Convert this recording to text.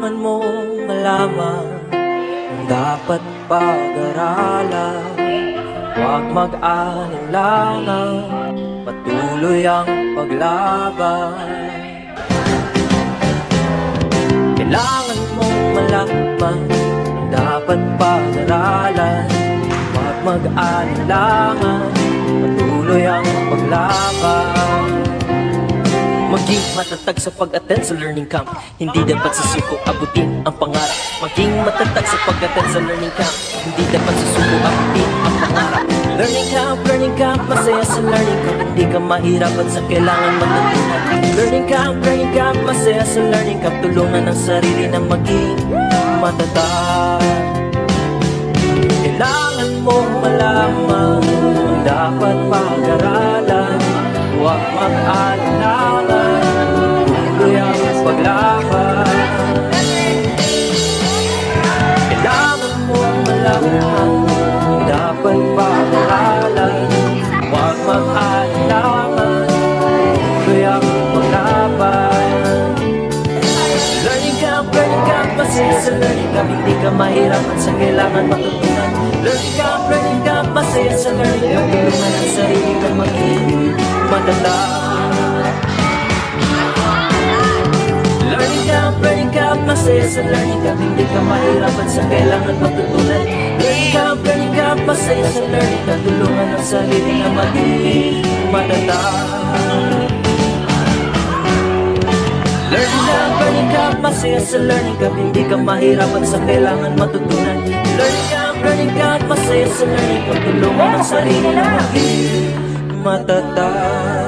Kailangan mong malaman ang dapat pag-aralan. Huwag mag-alinlangan, patuloy ang paglaban. Kailangan mong malaman ang dapat pag-aralan. Huwag mag-alinlangan, patuloy ang paglaban. Maging matatag sa pag-attend sa learning camp. Hindi dapat susuko abutin ang pangarap. Maging matatag sa pag-attend sa learning camp. Hindi dapat susuko abutin ang pangarap. Learning camp, masaya sa learning camp. Hindi ka mahirapan sa kailangan matutunan. Learning camp, masaya sa learning camp. Tulungan ang sarili na maging matatag. Kailangan mong malaman ang dapat pag-aralan. Huwag mag-alinlangan, tuloy ang paglaban. Kailangan mong malaman ang dapat pag-aralan. Huwag mag-alinlangan, tuloy ang paglaban. Learning camp, masaya sa learning camp. Hindi ka mahirapan sa kailangan matutunan. Learning camp, masaya sa learning camp. Tulungan ang sarili na maging matatag. Learning camp, masaya sa learning camp. Hindi ka mahirapan sa kailangan matutunan. Learning camp, masaya sa learning camp. Tulungan ang sarili na maging matatag. Learning camp, masaya sa learning camp. Hindi ka mahirapan sa kailangan matutunan. Learning camp, masaya sa learning camp. Tulungan ang sarili na maging matatag.